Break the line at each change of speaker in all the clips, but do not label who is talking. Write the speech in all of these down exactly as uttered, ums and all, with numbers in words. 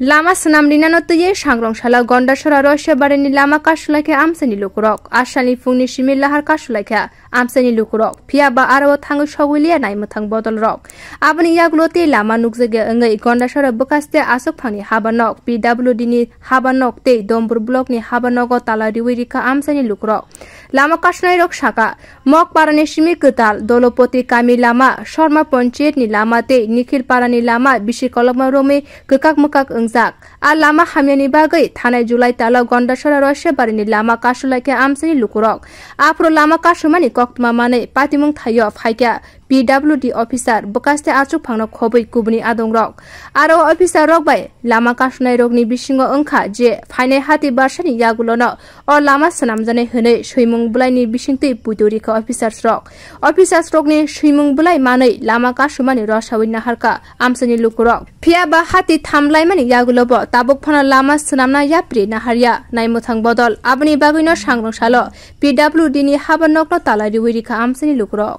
Lama swnamrinano twiwi sangrong salo Gandachara Raishabari ni Lama kasulaikha amchaini lukorog asani fungni simi lahar kasulaikha amchaini lukorog phiaba aro thangu sogwiliya naimthang bodol rok aboni yaglote Lama nukjage ngai Gandachara bakaste asok phangni habanogo P W D ni habanogo tei dombur block ni habanogo tala rikha amchaini lukorog Lama kasnai rok saka mok parani simi ketal dolopoti kami Lama Sharma Panchayat ni Lama tei nikhil parani Lama bisi kolokma rome kekak mekak jak a Lama hamyani bagai thanai Julai tala Gandachara Raishabari ni Lama kasulaikha amchaini lukorog apro Lama kasumani koktma mane patimung thayo phaikya P W D officer bakaste achuk phangno khoboi kubuni adong rok aro officer rok bai Lama kasunai rok ni bisingo ongkha je phainai hati barsani yagulono o Lama swnamjane hwnei suimung bulai ni bisingtui puitorika officers rok officers rok ni suimung bulai manei Lama kasumani rosawi naharka amchaini lukorog phiaba hati thamlai mani yagulobo tabuk phana Lama swnamna yapri naharya naimuthang bodol aboni bagino sangrong salo P W D ni habanogo tala rikha amchaini lukorog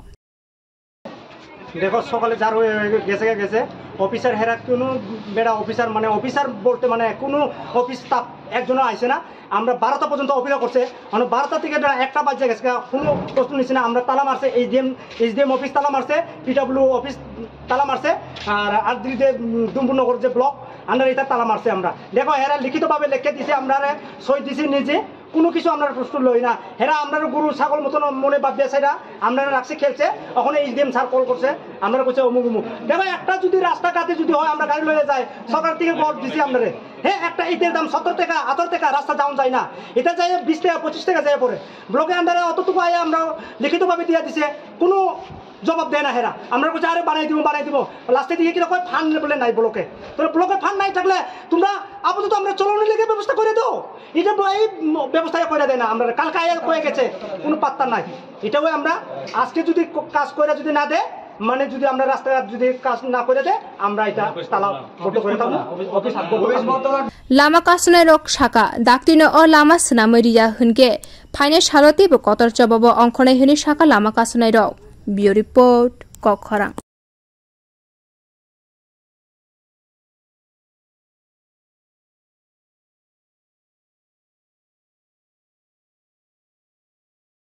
देखो सकाले jar गेছে গেছে officer হেরা কোনো বেড়া officer মানে officer বলতে মানে কোনো office staff একজনও আইছে না আমরা বারোটা পর্যন্ত অপেক্ষা করছে মানে বারোটা থেকে একটা বাজে গেছে কোনো প্রশ্ন নিছে না আমরা তালা মারছে এইচডিএম এইচডিএম অফিস তালা মারছে পিডব্লিউ অফিস তালা মারছে আর আরদিতে দুমপুরনগর যে ব্লক আমরা এটা তালা মারছে আমরা দেখো হেরা লিখিতভাবে লিখে দিছে আমরা সই দিছি নিজে কোনো কিছু আমরা প্রশ্ন লই না হেরা আমরা গরু ছাগল মতন মনে ভাব দিয়ে সেটা আমরা রাখছি খেলছে ওখানে এইচডিএম স্যার কল করছে আমরা কইছে অমুক অমুক দেখো একটা যদি রাস্তাঘাটে যদি হয় আমরা গাড়ি লয়ে যাই সরকার থেকে ভোট দিছি আমরা হ্যাঁ একটা ইটের দাম সত্তর টাকা আঠারো টাকা রাস্তা যাওয়া যায় না এটা যাই বিশ টাকা পঁচিশ টাকা যায় পরে ব্লকে আন্ডারে অতটুকু আয় আমরা লিখিতভাবে দিয়ে দিছে কোনো জবাব দেয় না হেরা আমরা কইছে আরে বানাই দিব বানাই দিব লাস্টে দিকে কিরকম ফান্ড বলে নাই ব্লকে তোর ব্লকে ফান্ড নাই থাকলে তোমরা আপাতত আমরা চলনের লেগে ব্যবস্থা করে দাও এটা এই ব্যবস্থা করে দেয় না আমরা কালকে আয় কয়ে গেছে কোনো পাত্তা নাই এটাও আমরা আজকে যদি কাজ করে যদি না দেয় মানে যদি আমরা রাস্তাঘাট যদি কাজ না করে দেয় আমরা এটা তালা বন্ধ করে দেব office
Lama kasunai rok saka daktino o Lama swnamrina hunke phaine saroti bo kotor jobabo ongkhonai huni saka Lama kasunai rok bio report kokkhorang।